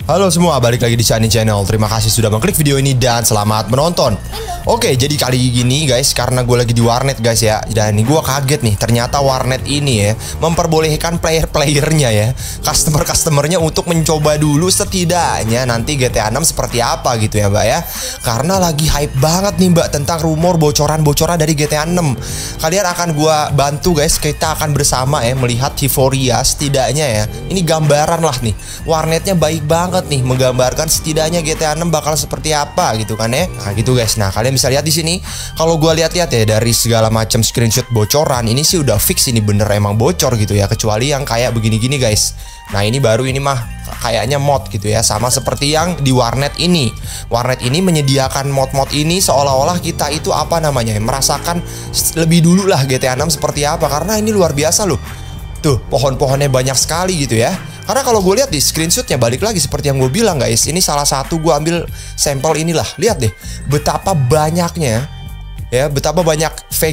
Halo semua, balik lagi di Shani Channel. Terima kasih sudah mengklik video ini dan selamat menonton. Oke, jadi kali gini guys, karena gue lagi di warnet guys ya, dan gue kaget nih, ternyata warnet ini ya memperbolehkan player-playernya ya, customer-customernya untuk mencoba dulu setidaknya nanti GTA 6 seperti apa gitu ya mbak ya. Karena lagi hype banget nih mbak tentang rumor bocoran-bocoran dari GTA 6. Kalian akan gue bantu guys, kita akan bersama ya melihat euforia setidaknya ya. Ini gambaran lah nih, warnetnya baik banget nih, menggambarkan setidaknya GTA 6 bakal seperti apa gitu kan ya. Nah gitu guys, nah kalian bisa lihat di sini. Kalau gue lihat-lihat ya dari segala macam screenshot bocoran, ini sih udah fix ini bener emang bocor gitu ya, kecuali yang kayak begini-gini guys. Nah ini baru, ini mah kayaknya mod gitu ya, sama seperti yang di warnet ini. Warnet ini menyediakan mod-mod ini seolah-olah kita itu apa namanya, merasakan lebih dulu lah GTA 6 seperti apa, karena ini luar biasa loh. Tuh pohon-pohonnya banyak sekali gitu ya. Karena kalau gue lihat di screenshotnya, balik lagi seperti yang gue bilang guys, ini salah satu gue ambil sampel inilah. Lihat deh betapa banyaknya ya, betapa banyak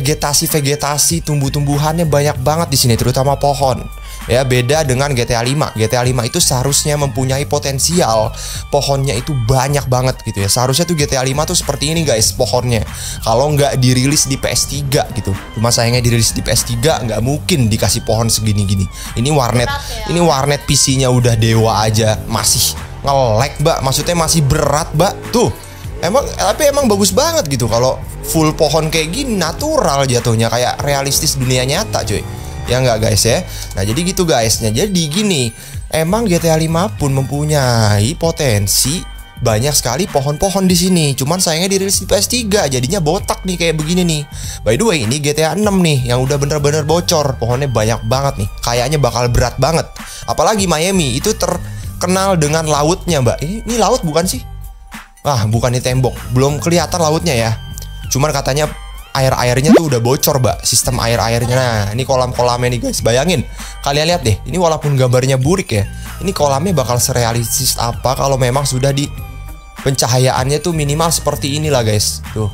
vegetasi tumbuh-tumbuhannya banyak banget di sini, terutama pohon. Ya beda dengan GTA 5. GTA 5 itu seharusnya mempunyai potensial pohonnya itu banyak banget gitu ya. Seharusnya tuh GTA 5 tuh seperti ini guys pohonnya, kalau nggak dirilis di PS3 gitu. Cuma sayangnya dirilis di PS3 nggak mungkin dikasih pohon segini-gini. Ini warnet ya. Ini warnet PC-nya udah dewa aja masih nge-lag mbak, maksudnya masih berat mbak. Tuh tapi emang bagus banget gitu kalau full pohon kayak gini, natural jatuhnya, kayak realistis dunia nyata cuy. Ya nggak guys ya. Nah jadi gitu guys. Nah jadi gini, emang GTA 5 pun mempunyai potensi banyak sekali pohon-pohon di sini. Cuman sayangnya dirilis di PS3 jadinya botak nih kayak begini nih. By the way, ini GTA 6 nih yang udah bener-bener bocor. Pohonnya banyak banget nih. Kayaknya bakal berat banget. Apalagi Miami itu terkenal dengan lautnya mbak. Ini laut bukan sih? Ah bukan, ini tembok. Belum kelihatan lautnya ya. Cuman katanya air-airnya tuh udah bocor mbak, sistem air-airnya. Nah ini kolam-kolamnya nih guys, bayangin. Kalian lihat deh, ini walaupun gambarnya burik ya, ini kolamnya bakal serealistis apa kalau memang sudah di pencahayaannya tuh minimal seperti inilah guys. Tuh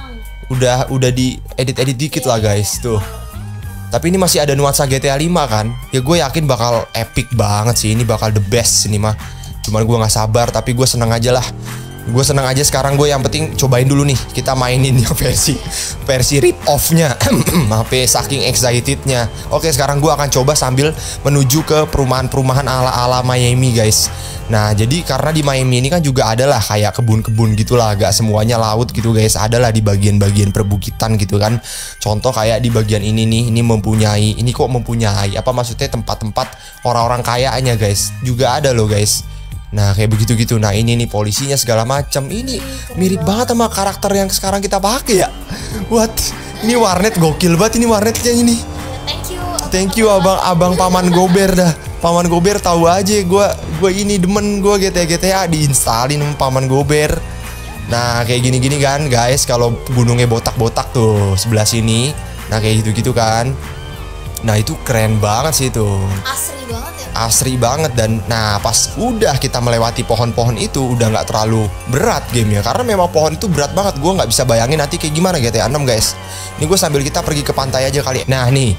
udah di edit-edit dikit lah guys tuh. Tapi ini masih ada nuansa GTA 5 kan. Ya gue yakin bakal epic banget sih, ini bakal the best ini mah. Cuman gue gak sabar, tapi gue seneng aja lah. Gue seneng aja sekarang, gue yang penting cobain dulu nih, kita mainin yang versi rip off-nya. Maaf ya, saking excitednya. Oke, sekarang gue akan coba sambil menuju ke perumahan-perumahan ala-ala Miami guys. Nah jadi karena di Miami ini kan juga adalah kayak kebun-kebun gitulah, gak semuanya laut gitu guys, adalah di bagian-bagian perbukitan gitu kan. Contoh kayak di bagian ini nih, ini mempunyai apa maksudnya, tempat-tempat orang-orang kayanya guys, juga ada loh guys. Nah kayak begitu gitu. Nah ini nih polisinya segala macam. Ini mirip banget sama karakter yang sekarang kita pakai ya. What? Ini warnet gokil banget ini warnetnya ini. Thank you abang Paman Gober dah. Paman Gober tahu aja gue ini demen gue GTA diinstalin Paman Gober. Nah kayak gini-gini kan guys, kalau gunungnya botak-botak tuh sebelah sini. Nah kayak gitu-gitu kan. Nah itu keren banget sih itu. Asri banget ya. Asri banget. Dan nah pas udah kita melewati pohon-pohon itu udah nggak terlalu berat gamenya, karena memang pohon itu berat banget. Gue nggak bisa bayangin nanti kayak gimana GTA 6 guys. Ini gue sambil kita pergi ke pantai aja kali. Nah nih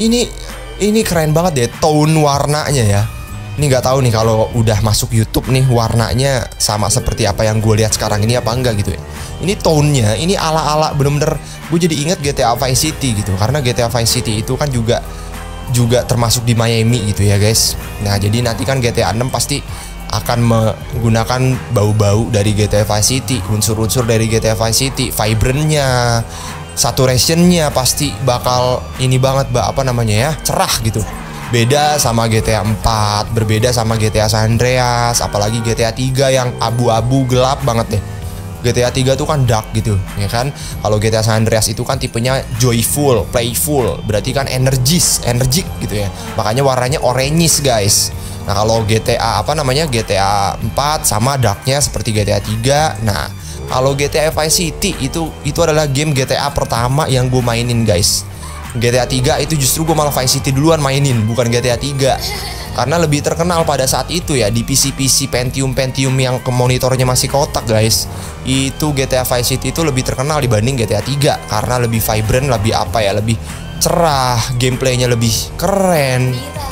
ini keren banget deh tone warnanya ya. Ini nggak tahu nih kalau udah masuk YouTube nih warnanya sama seperti apa yang gue lihat sekarang ini apa enggak gitu ya. Ini tone-nya ini ala-ala bener-bener, gue jadi inget GTA Vice City gitu, karena GTA Vice City itu kan juga termasuk di Miami gitu ya guys. Nah jadi nanti kan GTA 6 pasti akan menggunakan bau-bau dari GTA Vice City, unsur-unsur dari GTA Vice City, vibrantnya, saturationnya pasti bakal ini banget mbak, apa namanya ya, cerah gitu. Beda sama GTA 4, berbeda sama GTA San Andreas, apalagi GTA 3 yang abu-abu gelap banget deh. GTA 3 tuh kan dark gitu ya kan. Kalau GTA San Andreas itu kan tipenya joyful, playful, berarti kan energik gitu ya. Makanya warnanya orange guys. Nah kalau GTA GTA 4 sama darknya seperti GTA 3. Nah kalau GTA Vice City itu adalah game GTA pertama yang gue mainin guys. GTA 3 itu justru gue malah Vice City duluan mainin, bukan GTA 3. Karena lebih terkenal pada saat itu ya di PC Pentium yang ke monitornya masih kotak guys. Itu GTA Vice City itu lebih terkenal dibanding GTA 3 karena lebih vibrant, lebih apa ya, lebih cerah, gameplaynya lebih keren.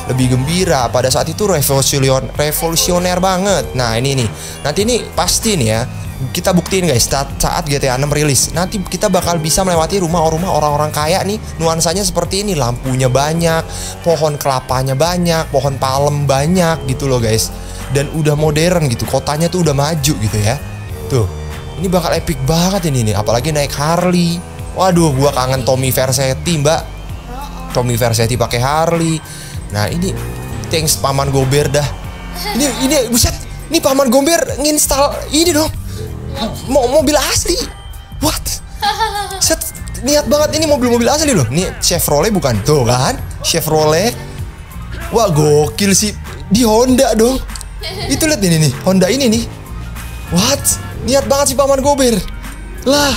lebih gembira. Pada saat itu revolusioner banget. Nah ini nih, nanti ini pasti nih ya, kita buktiin guys saat GTA 6 rilis. Nanti kita bakal bisa melewati rumah-rumah orang-orang kaya nih. Nuansanya seperti ini, lampunya banyak, pohon kelapanya banyak, pohon palem banyak gitu loh guys. Dan udah modern gitu, kotanya tuh udah maju gitu ya. Tuh, ini bakal epic banget ini nih, apalagi naik Harley. Waduh, gua kangen Tommy Vercetti, Mbak. Tommy Vercetti pakai Harley. Nah, ini thanks Paman Gober dah. Ini buset, ini Paman Gober nginstal ini dong. Mobil asli. What? Set, niat banget ini mobil-mobil asli loh. Ini Chevrolet bukan? Tuh kan? Chevrolet. Wah, gokil sih. Di Honda dong. Itu lihat ini nih, Honda ini nih. What? Niat banget sih Paman Gober. Lah,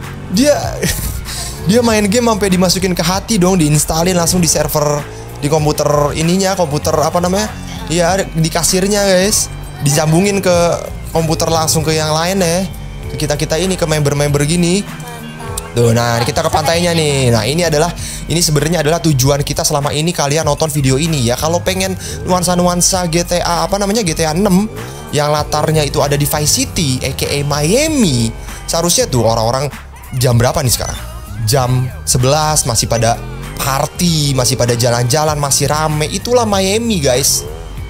dia main game sampai dimasukin ke hati dong, diinstalin langsung di server di komputer ininya, komputer apa namanya? Iya, di kasirnya guys. Disambungin ke komputer langsung ke yang lain ya. Ke kita ini, ke member-member gini. Tuh, nah kita ke pantainya nih. Nah ini sebenarnya adalah tujuan kita selama ini kalian nonton video ini ya. Kalau pengen nuansa-nuansa GTA apa namanya GTA 6 yang latarnya itu ada di Vice City, aka Miami. Seharusnya tuh orang-orang jam berapa nih sekarang? Jam 11 masih pada party, masih pada jalan-jalan, masih rame. Itulah Miami guys.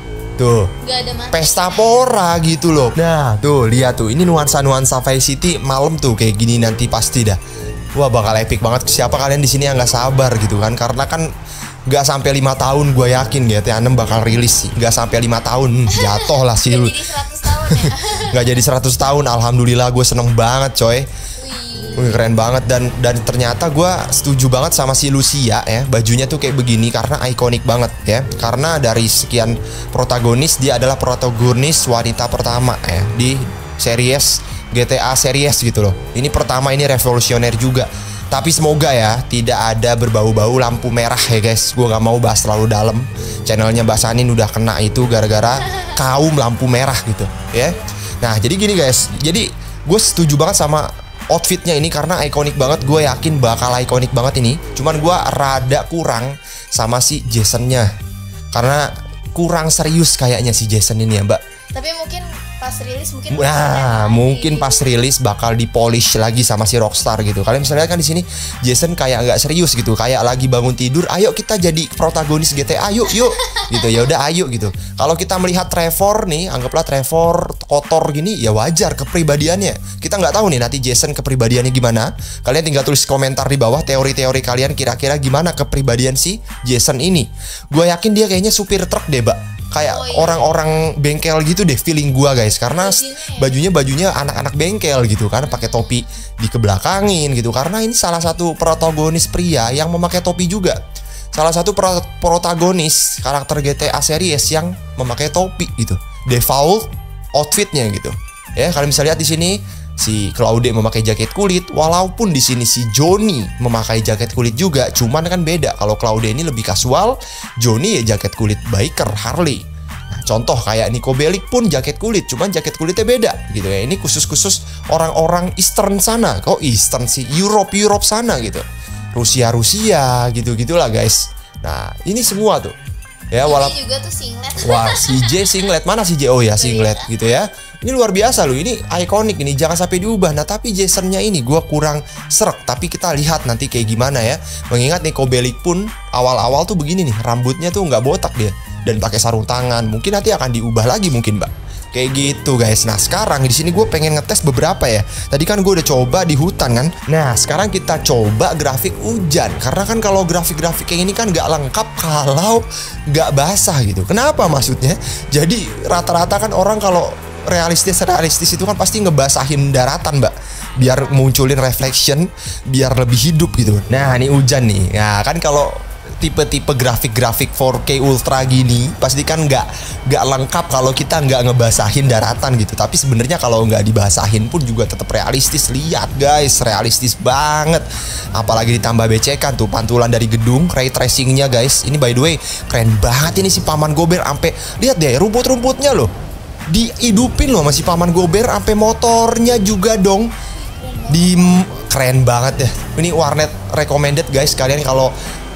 Tuh, pesta pora gitu loh. Nah, tuh lihat tuh, ini nuansa-nuansa Vice City malam tuh kayak gini nanti pasti dah. Wah, bakal epic banget. Siapa kalian di sini yang nggak sabar gitu kan? Karena kan nggak sampai 5 tahun gue yakin GTA 6 bakal rilis sih. Nggak sampai 5 tahun, jatuh lah sih. Jadi 100 tahun ya? Nggak jadi 100 tahun, alhamdulillah gue seneng banget coy. Wih, keren banget dan ternyata gue setuju banget sama si Lucia ya. Bajunya tuh kayak begini karena ikonik banget ya. Karena dari sekian protagonis dia adalah protagonis wanita pertama ya di series GTA series gitu loh. Ini pertama, ini revolusioner juga. Tapi semoga ya tidak ada berbau-bau lampu merah ya guys. Gue gak mau bahas terlalu dalam. Channelnya Mbak Sanin udah kena itu gara-gara kaum lampu merah gitu ya. Nah jadi gini guys, jadi gue setuju banget sama outfitnya ini karena ikonik banget. Gue yakin bakal ikonik banget ini. Cuman gue rada kurang sama si Jasonnya, karena kurang serius kayaknya si Jason ini ya Mbak. Tapi mungkin pas rilis mungkin mungkin pas rilis bakal dipolish lagi sama si Rockstar gitu. Kalian bisa lihat kan di sini Jason kayak nggak serius gitu, kayak lagi bangun tidur, ayo kita jadi protagonis GTA, yuk gitu. Ya udah ayo gitu. Kalau kita melihat Trevor nih, anggaplah Trevor kotor gini, ya wajar kepribadiannya. Kita nggak tahu nih nanti Jason kepribadiannya gimana. Kalian tinggal tulis komentar di bawah teori-teori kalian, kira-kira gimana kepribadian si Jason ini. Gue yakin dia kayaknya supir truk deh, Mbak. Kayak orang-orang bengkel gitu deh feeling gua guys, karena bajunya anak-anak bengkel gitu kan, pakai topi dikebelakangin gitu. Karena ini salah satu protagonis pria yang memakai topi juga. Salah satu protagonis karakter GTA series yang memakai topi gitu. Default outfitnya gitu. Ya, kalian bisa lihat di sini si Claude memakai jaket kulit, walaupun di sini si Johnny memakai jaket kulit juga, cuman kan beda. Kalau Claude ini lebih kasual, Johnny ya jaket kulit biker Harley. Nah, contoh kayak Nico Bellic pun jaket kulit, cuman jaket kulitnya beda gitu ya. Ini khusus orang-orang Eastern sana. Kok Eastern sih? Europe sana gitu. Rusia gitu-gitulah guys. Nah, ini semua tuh. Ya, walaupun juga tuh singlet. Wah, si J singlet. Mana si J? Oh ya, singlet gitu ya. Ini luar biasa loh, ini ikonik ini, jangan sampai diubah. Nah, tapi Jasonnya ini gue kurang serak. Tapi kita lihat nanti kayak gimana ya. Mengingat Nico Bellic pun awal-awal tuh begini nih, rambutnya tuh nggak botak dia dan pakai sarung tangan. Mungkin nanti akan diubah lagi mungkin, Mbak. Kayak gitu guys. Nah sekarang di sini gue pengen ngetes beberapa ya. Tadi kan gue udah coba di hutan kan. Nah sekarang kita coba grafik hujan. Karena kan kalau grafik-grafik kayak ini kan nggak lengkap kalau nggak basah gitu. Kenapa maksudnya? Jadi rata-rata kan orang kalau realistis itu kan pasti ngebasahin daratan, Mbak, biar munculin reflection, biar lebih hidup gitu. Nah ini hujan nih. Nah kan kalau tipe-tipe grafik-grafik 4K Ultra gini pasti kan nggak lengkap kalau kita nggak ngebasahin daratan gitu. Tapi sebenarnya kalau nggak dibasahin pun juga tetap realistis. Lihat guys, realistis banget. Apalagi ditambah becekan tuh pantulan dari gedung, ray tracingnya guys. Ini by the way keren banget ini si Paman Gober. Sampai lihat deh rumput-rumputnya loh dihidupin loh masih Paman Gober, sampai motornya juga dong. Keren banget ya. Ini warnet recommended guys. Kalian kalau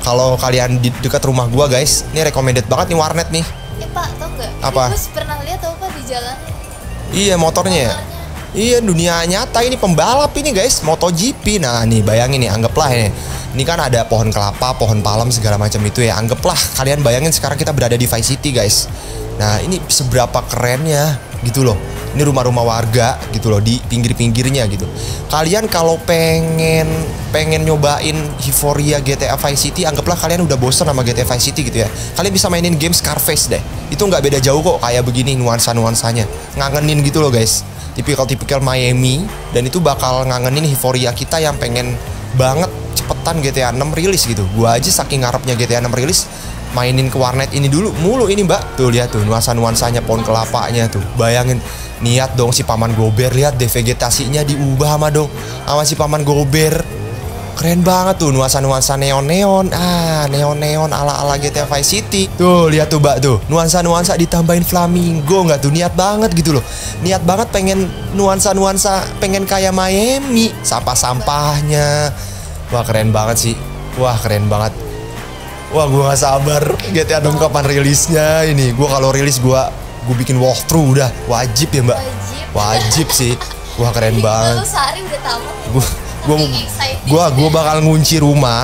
Kalau kalian di dekat rumah gua guys, ini recommended banget nih warnet nih. Pak, tau nggak? Apa? Gue pernah lihat tau Pak di jalan. Iya motornya ya. Iya dunia nyata ini pembalap ini guys, MotoGP. Nah nih bayangin nih, anggaplah ini kan ada pohon kelapa, pohon palem segala macam itu ya. Anggaplah kalian bayangin sekarang kita berada di Vice City guys. Nah ini seberapa kerennya gitu loh. Ini rumah-rumah warga gitu loh di pinggir-pinggirnya gitu. Kalian kalau pengen nyobain euforia GTA Vice City, anggaplah kalian udah bosen sama GTA Vice City gitu ya. Kalian bisa mainin game Scarface deh. Itu nggak beda jauh kok kayak begini nuansa-nuansanya. Ngangenin gitu loh guys. Tipikal Miami, dan itu bakal ngangenin euforia kita yang pengen banget cepetan GTA 6 rilis gitu. Gua aja saking ngarepnya GTA 6 rilis, mainin ke warnet ini dulu mulu ini mbak. Tuh lihat tuh nuansa-nuansanya, pohon kelapanya tuh. Bayangin, niat dong si Paman Gober, lihat deh vegetasinya diubah sama si Paman Gober. Keren banget tuh nuansa-nuansa neon-neon. Neon-neon ala-ala GTA Vice City. Tuh lihat tuh mbak tuh, nuansa-nuansa ditambahin flamingo nggak tuh, niat banget gitu loh. Niat banget pengen nuansa-nuansa, pengen kayak Miami. Sampah-sampahnya. Wah keren banget sih. Wah keren banget. Wah gue gak sabar GTA 6 kapan rilisnya ini. Gue kalau rilis gue bikin walkthrough udah wajib ya mbak. Wajib sih. Wah keren banget. Sehari udah tamat. Gue bakal ngunci rumah.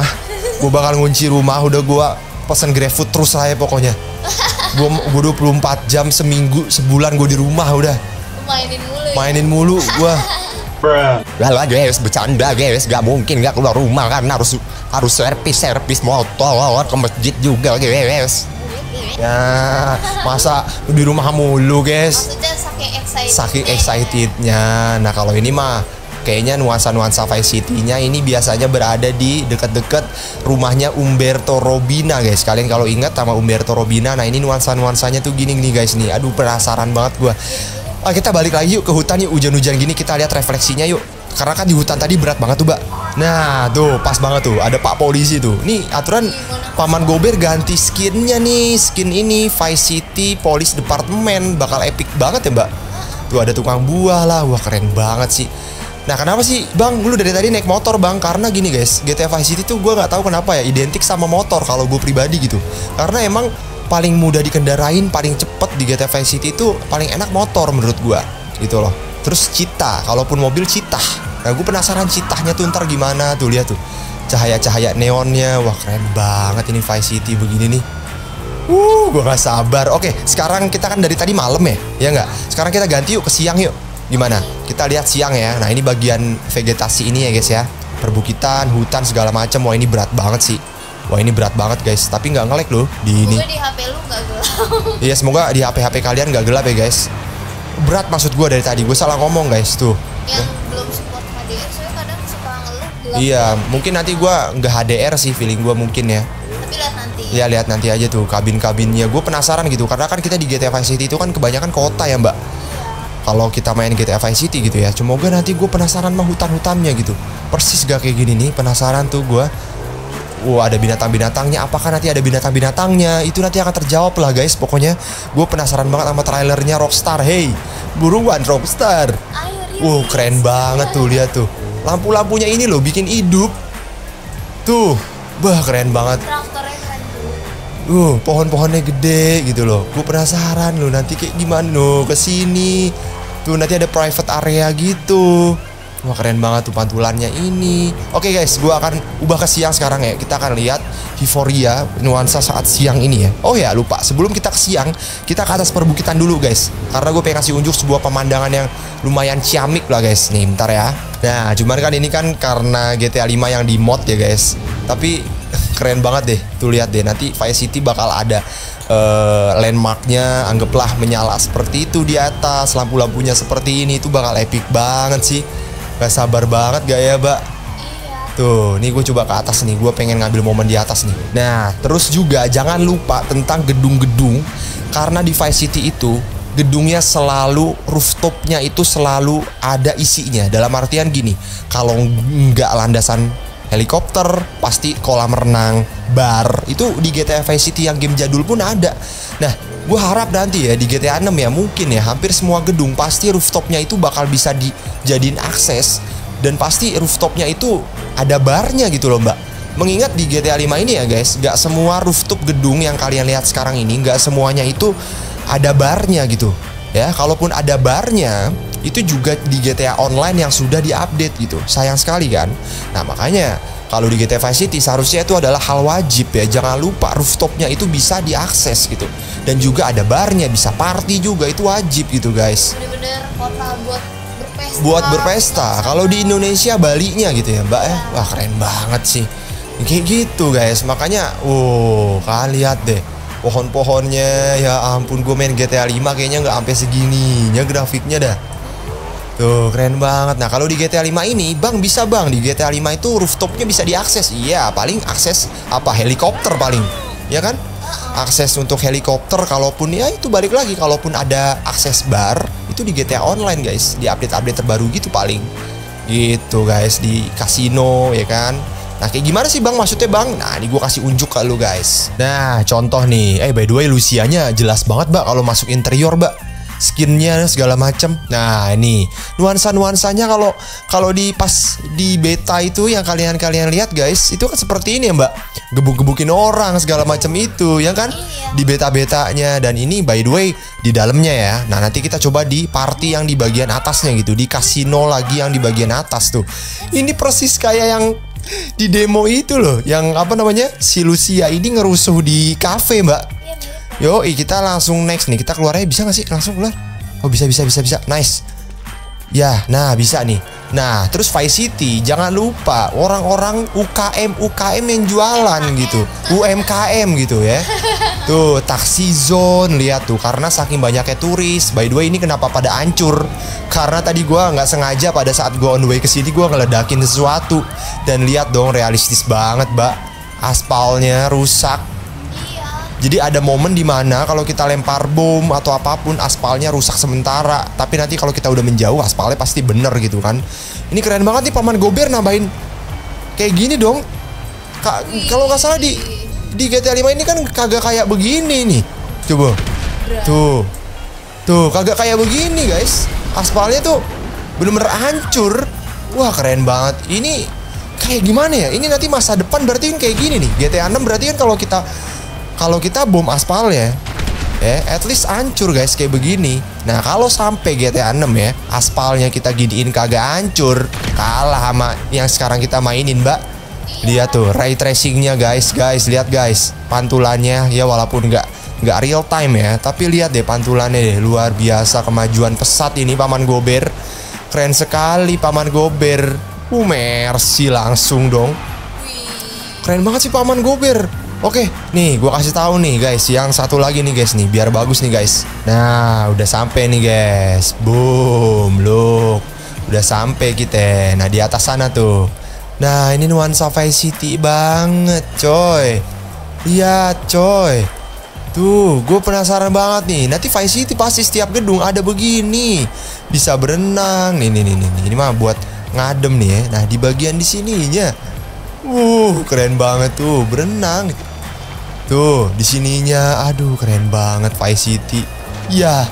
Udah gue pesen GrabFood terus lah ya pokoknya. Gue 24 jam seminggu, sebulan gue di rumah udah. Mainin mulu gue. Lah guys, bercanda guys, gak mungkin gak keluar rumah kan, harus servis motor ke masjid juga guys. Ya masa di rumah mulu guys. Maksudnya saking excitednya. Nah kalau ini mah kayaknya nuansa Vice City-nya ini biasanya berada di dekat-dekat rumahnya Umberto Robina guys. Kalian kalau ingat sama Umberto Robina, nah ini nuansanya tuh gini nih guys nih. Aduh penasaran banget gua. Kita balik lagi yuk ke hutan yuk, hujan-hujan gini kita lihat refleksinya yuk. Karena kan di hutan tadi berat banget tuh mbak. Nah tuh pas banget tuh, ada pak polisi tuh. Nih aturan Paman Gober ganti skinnya nih, skin ini Vice City Police Department. Bakal epic banget ya mbak. Tuh ada tukang buah lah, wah keren banget sih. Nah kenapa sih bang, lu dari tadi naik motor bang? Karena gini guys, GTA Vice City tuh gue nggak tahu kenapa ya identik sama motor kalau gue pribadi gitu. Karena emang paling mudah dikendarain, paling cepet di GTA Vice City itu paling enak motor menurut gue gitu loh. Terus Cheetah, kalaupun mobil Cheetah. Nah gue penasaran Cheetahnya tuh ntar gimana tuh, lihat tuh cahaya-cahaya neonnya. Wah keren banget ini Vice City begini nih. Gue gak sabar. Oke, sekarang kita kan dari tadi malam ya nggak? Sekarang kita ganti yuk ke siang yuk. Gimana? Kita lihat siang ya. Nah ini bagian vegetasi ini ya guys ya. Perbukitan, hutan segala macam. Wah ini berat banget sih. Wah ini berat banget guys. Tapi nggak nge-lag loh di ini. Semoga di HP lu nggak gelap. Iya semoga di HP kalian nggak gelap ya guys. Berat maksud gue dari tadi. Gue salah ngomong guys tuh. Yang belum support HDR soalnya kadang suka ngeluh gelap. Iya mungkin nanti gue nggak HDR sih feeling gue mungkin ya. Tapi lihat nanti. Ya lihat nanti aja tuh kabin-kabinnya. Gue penasaran gitu karena kan kita di GTA Vice City itu kan kebanyakan kota ya mbak. Kalau kita main GTA Vice City gitu ya, semoga nanti gue penasaran sama hutan-hutannya gitu. Persis gak kayak gini nih, penasaran tuh gue. Wah ada binatang-binatangnya, apakah nanti ada binatang-binatangnya? Itu nanti akan terjawab lah guys. Pokoknya gue penasaran banget sama trailernya Rockstar. Hey, buruan Rockstar. Wow keren banget tuh, lihat tuh. Lampu-lampunya ini loh bikin hidup. Tuh, bah keren banget. Traktornya keren dulu. Pohon-pohonnya gede gitu loh. Gue penasaran loh nanti kayak gimana loh kesini. Tuh nanti ada private area gitu. Wah keren banget tuh pantulannya ini. Oke guys, gue akan ubah ke siang sekarang ya. Kita akan lihat euforia nuansa saat siang ini ya. Oh ya lupa, sebelum kita ke siang, kita ke atas perbukitan dulu guys. Karena gue pengen kasih unjuk sebuah pemandangan yang lumayan ciamik lah guys. Nih bentar ya. Nah cuman kan ini kan karena GTA 5 yang di mod ya guys. Tapi keren banget deh. Tuh lihat deh, nanti Vice City bakal ada landmarknya, anggaplah menyala seperti itu di atas, lampu-lampunya seperti ini. Itu bakal epic banget sih. Gak sabar banget gak ya mbak? Iya. Tuh, nih gue coba ke atas nih. Gue pengen ngambil momen di atas nih. Nah, terus juga jangan lupa tentang gedung-gedung. Karena di Vice City itu gedungnya selalu, rooftopnya itu selalu ada isinya. Dalam artian gini, kalau nggak landasan helikopter, pasti kolam renang, bar. Itu di GTA Vice City yang game jadul pun ada. Nah, gue harap nanti ya di GTA 6 ya mungkin ya hampir semua gedung pasti rooftopnya itu bakal bisa dijadiin akses. Dan pasti rooftopnya itu ada barnya gitu loh mbak. Mengingat di GTA 5 ini ya guys, gak semua rooftop gedung yang kalian lihat sekarang ini, gak semuanya itu ada barnya gitu. Ya, kalaupun ada barnya, itu juga di GTA Online yang sudah diupdate gitu. Sayang sekali kan. Nah makanya kalau di GTA Vice City seharusnya itu adalah hal wajib ya. Jangan lupa rooftopnya itu bisa diakses gitu. Dan juga ada barnya, bisa party juga, itu wajib gitu guys. Bener-bener kota buat berpesta. Buat berpesta. Kalau di Indonesia Balinya gitu ya Mbak ya. Wah keren banget sih. Kayak gitu guys. Makanya kalian lihat deh pohon-pohonnya. Ya ampun, gue main GTA 5 kayaknya nggak sampai segininya grafiknya dah. Tuh keren banget. Nah kalau di GTA 5 ini bang, bisa bang, di GTA 5 itu rooftopnya bisa diakses. Iya, paling akses apa, helikopter paling, ya kan? Akses untuk helikopter. Kalaupun ya itu balik lagi, kalaupun ada akses bar itu di GTA Online guys, di update-update terbaru gitu paling. Gitu guys, di kasino ya kan. Nah kayak gimana sih bang maksudnya bang? Nah ini gue kasih unjuk ke lu guys. Nah contoh nih, by the way Lucianya jelas banget mbak kalau masuk interior mbak. Skinnya segala macem. Nah ini nuansa-nuansanya kalau di pas di beta itu yang kalian lihat guys, itu kan seperti ini ya mbak, gebuk-gebukin orang segala macem itu ya kan. Di beta-betanya. Dan ini by the way di dalamnya ya. Nah nanti kita coba di party yang di bagian atasnya gitu, di kasino lagi yang di bagian atas tuh. Ini persis kayak yang di demo itu loh, yang apa namanya, si Lucia ini ngerusuh di cafe mbak. Yo, kita langsung next nih. Kita keluarnya bisa gak sih? Langsung keluar. Oh bisa. Nice. Ya, nah bisa nih. Nah, terus Vice City, jangan lupa orang-orang UKM yang jualan gitu, UMKM gitu ya. Tuh, taksi zone, lihat tuh, karena saking banyaknya turis. By the way, ini kenapa pada hancur? Karena tadi gua nggak sengaja pada saat gua on the way ke sini gua ngeledakin sesuatu. Dan lihat dong, realistis banget, Mbak. Aspalnya rusak. Jadi ada momen dimana kalau kita lempar bom atau apapun, aspalnya rusak sementara. Tapi nanti kalau kita udah menjauh, aspalnya pasti bener gitu kan. Ini keren banget nih Paman Gober nambahin kayak gini dong. Kalau nggak salah di GTA 5 ini kan kagak kayak begini nih. Coba. Tuh kagak kayak begini guys. Aspalnya tuh bener-bener hancur. Wah keren banget. Ini kayak gimana ya? Ini nanti masa depan berarti kan kayak gini nih. GTA 6 berarti kan kalau kita bom aspalnya at least hancur guys kayak begini. Nah kalau sampai GTA 6 ya, aspalnya kita giniin kagak hancur, kalah sama yang sekarang kita mainin mbak. Lihat tuh ray tracingnya guys, lihat guys pantulannya ya, walaupun nggak real time ya, tapi lihat deh pantulannya deh, luar biasa kemajuan pesat ini Paman Gober. Keren sekali Paman Gober. Mercy langsung dong. Keren banget sih Paman Gober. Oke, nih gue kasih tahu nih guys, yang satu lagi nih guys nih, biar bagus nih guys. Nah, udah sampai nih guys. Boom, look. Udah sampai kita. Nah, di atas sana tuh. Nah, ini nuansa Vice City banget, coy. Lihat, coy. Tuh, gue penasaran banget nih. Nanti Vice City pasti setiap gedung ada begini. Bisa berenang. Nih. Ini mah buat ngadem nih ya. Nah, di bagian di sininya. Keren banget tuh, berenang. Tuh, di sininya. Aduh, keren banget Vice City. Ya,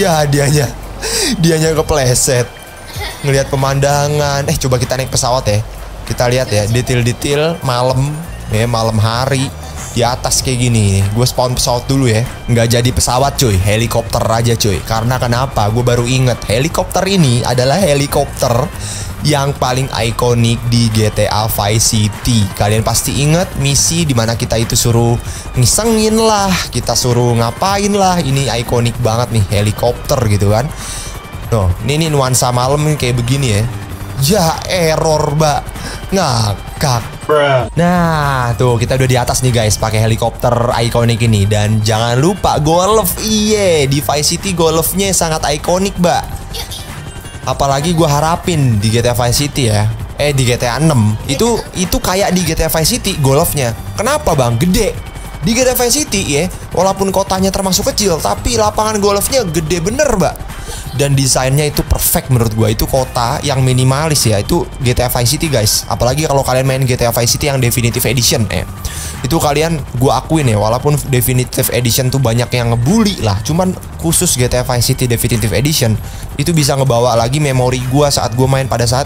dianya kepleset. Ngelihat pemandangan. Coba kita naik pesawat ya. Kita lihat ya, detail-detail malam ya, malam hari di atas kayak gini. Gue spawn pesawat dulu ya. Nggak jadi pesawat cuy, helikopter aja cuy. Karena kenapa? Gue baru inget, helikopter ini adalah helikopter yang paling ikonik di GTA Vice City. Kalian pasti inget misi dimana kita itu suruh ngisengin lah, kita suruh ngapain lah. Ini ikonik banget nih, helikopter gitu kan. Noh, ini nuansa malam kayak begini ya. Ya error mbak, ngakak. Nah tuh kita udah di atas nih guys, pakai helikopter ikonik ini. Dan jangan lupa golf. Di Vice City golfnya sangat ikonik mbak. Apalagi gue harapin di GTA Vice City ya, di GTA 6 itu kayak di GTA Vice City golfnya. Kenapa bang? Gede. Di GTA Vice City ya, walaupun kotanya termasuk kecil, tapi lapangan golfnya gede bener mbak. Dan desainnya itu perfect menurut gue. Itu kota yang minimalis ya, itu GTA Vice City guys. Apalagi kalau kalian main GTA Vice City yang Definitive Edition itu kalian, gue akuin ya, walaupun Definitive Edition tuh banyak yang ngebully lah, cuman khusus GTA Vice City Definitive Edition itu bisa ngebawa lagi memori gue saat gue main pada saat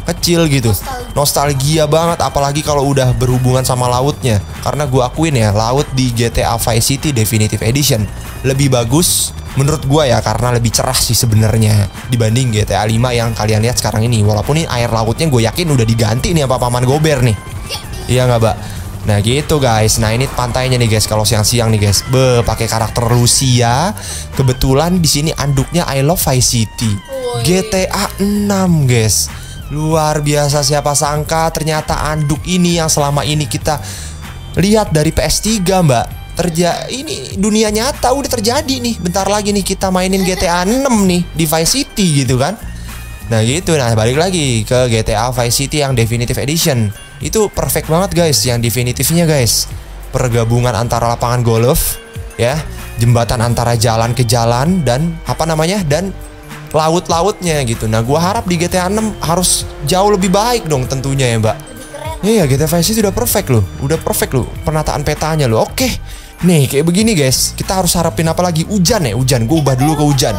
kecil gitu. Nostalgia banget, apalagi kalau udah berhubungan sama lautnya. Karena gue akuin ya, laut di GTA Vice City Definitive Edition lebih bagus menurut gue ya, karena lebih cerah sih sebenarnya dibanding GTA 5 yang kalian lihat sekarang ini. Walaupun ini air lautnya gue yakin udah diganti nih apa Paman Gober nih. Iya nggak, Mbak? Nah gitu guys. Nah ini pantainya nih guys kalau siang-siang nih guys. Pakai karakter Rusia. Kebetulan di sini anduknya I Love Vice City. GTA 6 guys. Luar biasa, siapa sangka ternyata anduk ini yang selama ini kita lihat dari PS3, Mbak. Ini dunia nyata udah terjadi nih. Bentar lagi nih kita mainin GTA 6 nih di Vice City gitu kan. Nah gitu. Nah balik lagi ke GTA Vice City yang Definitive Edition. Itu perfect banget guys yang definitifnya guys. Pergabungan antara lapangan golf ya, jembatan antara jalan ke jalan dan apa namanya, dan laut-lautnya gitu. Nah gua harap di GTA 6 harus jauh lebih baik dong tentunya ya, Mbak. Iya, GTA Vice City udah perfect loh. Udah perfect loh penataan petanya loh. Oke. Nih kayak begini guys. Kita harus harapin apa lagi? Hujan ya, hujan. Gue ubah dulu ke hujan.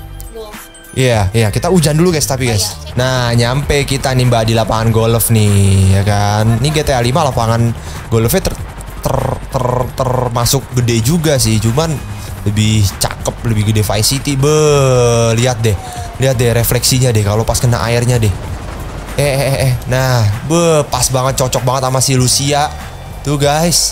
Iya, kita hujan dulu guys tapi guys. Nah, nyampe kita nih Mbak di lapangan golf nih, ya kan. Ini GTA 5 lapangan golfnya termasuk gede juga sih, cuman lebih cakep, lebih gede Vice City. Lihat deh refleksinya deh kalau pas kena airnya deh. Nah, pas banget, cocok banget sama si Lucia. Tuh guys.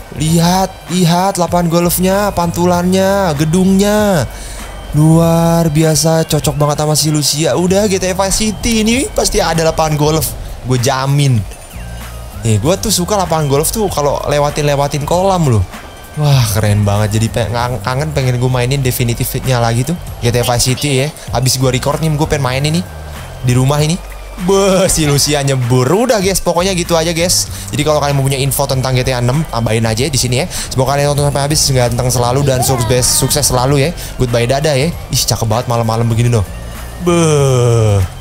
Lihat lapangan golfnya, pantulannya, gedungnya. Luar biasa, cocok banget sama si Lucia. Udah GTA Vice City ini pasti ada lapangan golf, gue jamin. Nih, gue tuh suka lapangan golf tuh kalau lewatin kolam loh. Wah keren banget, jadi kangen pengen gue mainin definitifnya lagi tuh GTA Vice City ya. Habis gue record nih, gue pengen main ini di rumah ini. Si Lucia nyebur. Udah guys, pokoknya gitu aja guys. Jadi kalau kalian mau punya info tentang GTA 6, tambahin aja di sini ya. Semoga kalian nonton sampai habis, ganteng selalu dan sukses selalu ya. Goodbye, dadah ya. Ih cakep banget malam-malam begini loh.